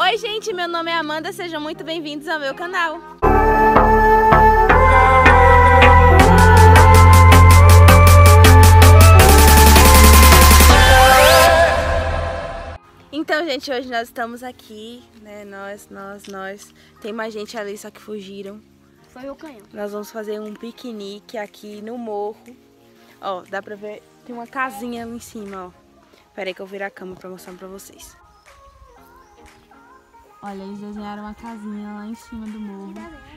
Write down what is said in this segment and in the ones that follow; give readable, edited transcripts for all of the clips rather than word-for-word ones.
Oi gente, meu nome é Amanda, sejam muito bem-vindos ao meu canal. Então gente, hoje nós estamos aqui, né, nós, tem mais gente ali, só que fugiram. Foi o canhão. Nós vamos fazer um piquenique aqui no morro. Ó, dá pra ver, tem uma casinha ali em cima, ó. Pera aí que eu viro a câmera pra mostrar pra vocês. Olha, eles desenharam uma casinha lá em cima do morro.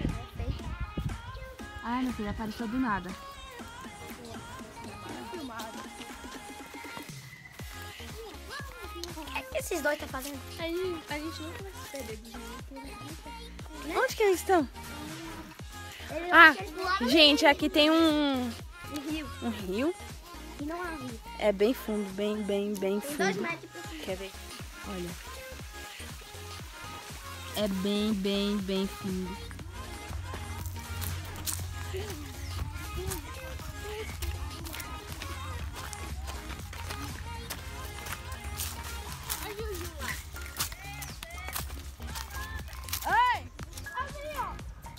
Ai, meu filho, apareceu do nada. O que esses dois estão fazendo? A gente nunca vai se perder de Onde que eles estão? Ah, gente, aqui tem um rio. Um rio? E não é um rio. É bem fundo, bem fundo. 2 metros por fundo. Quer ver? Olha. É bem fundo. Ei! Ali, ó.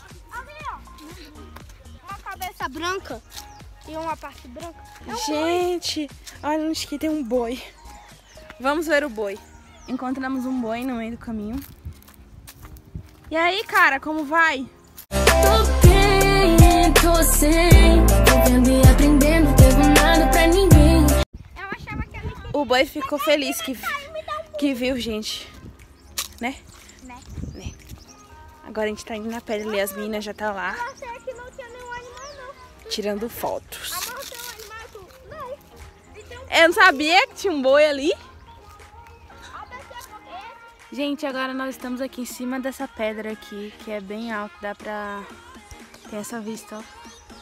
Uma cabeça branca e uma parte branca. Gente, olha onde que tem um boi. Vamos ver o boi. Encontramos um boi no meio do caminho. E aí, cara, como vai? Tô bem, tô sem, tô vendo e aprendendo, não devo nada pra ninguém. Eu achava que ele O boi ficou feliz que viu, gente. Né? Né? Agora a gente tá indo na pedra ali, as meninas já tá lá, Eu achei que não tinha nenhum animal, não. tirando fotos. Amor, tem um animal? Não. E tem um... Eu não sabia que tinha um boi ali. ABC. Gente, agora nós estamos aqui em cima dessa pedra aqui, que é bem alta, dá pra ter essa vista, ó.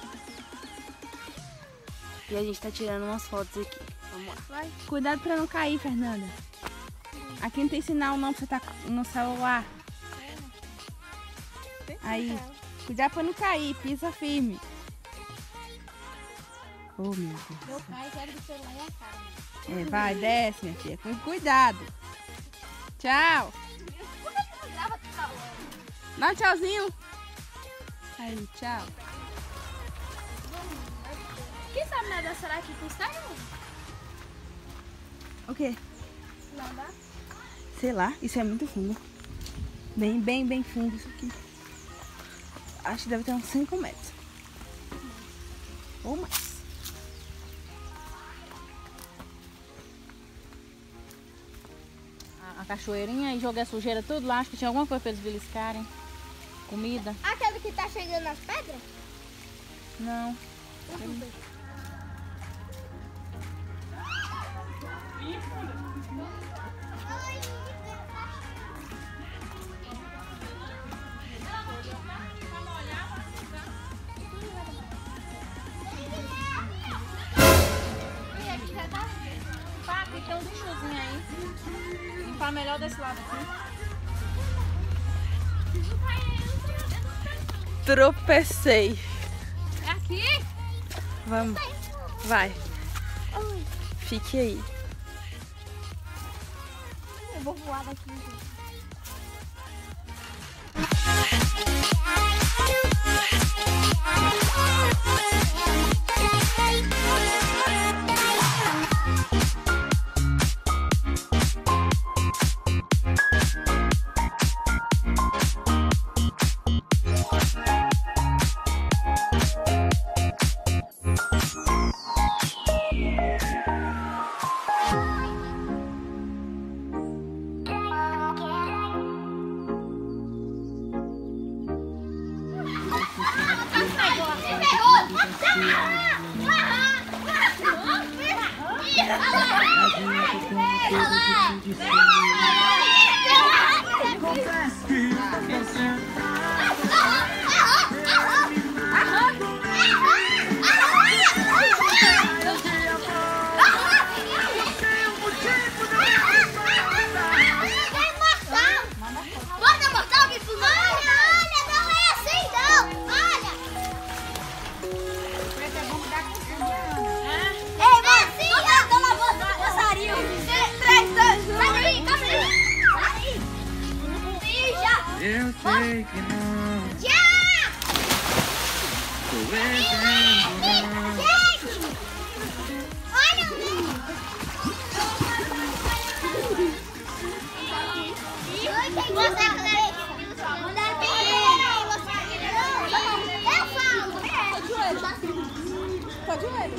E a gente tá tirando umas fotos aqui. Vamos lá. Vai. Cuidado pra não cair, Fernanda. Aqui não tem sinal não, pra você tá no celular. Aí, cuidado pra não cair, pisa firme. Oh, meu Deus. Meu pai quer do celular e a cara. É, vai, desce, minha filha, com cuidado. Tchau. Por que não grava de calor? Dá um tchauzinho. Aí, tchau. Quem sabe nadar? Será que custa? O quê? Nadar? Sei lá, isso é muito fundo. Bem fundo isso aqui. Acho que deve ter uns 5 metros. Ou mais. A cachoeirinha e joguei a sujeira tudo lá. Acho que tinha alguma coisa pra eles beliscarem. Comida. Aquele que tá chegando nas pedras? Não. E aqui já tá? Pá, tem um lixozinho aí. Limpar melhor desse lado aqui. Tropecei. É aqui? Vamos. Vai. Fique aí. Eu vou voar daqui. Ei, mano, tô cantando a voz do passarinho. 3, 2, 1, sai daí, calma aí. Eu sei que não. Tá de olho.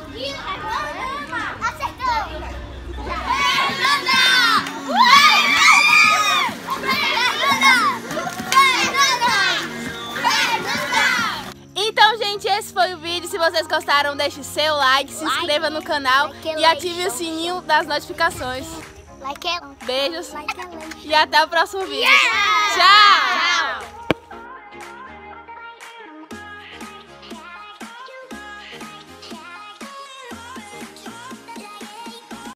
Então, gente, esse foi o vídeo. Se vocês gostaram, deixe seu like, se inscreva no canal e ative o sininho das notificações. Beijos e até o próximo vídeo. Tchau!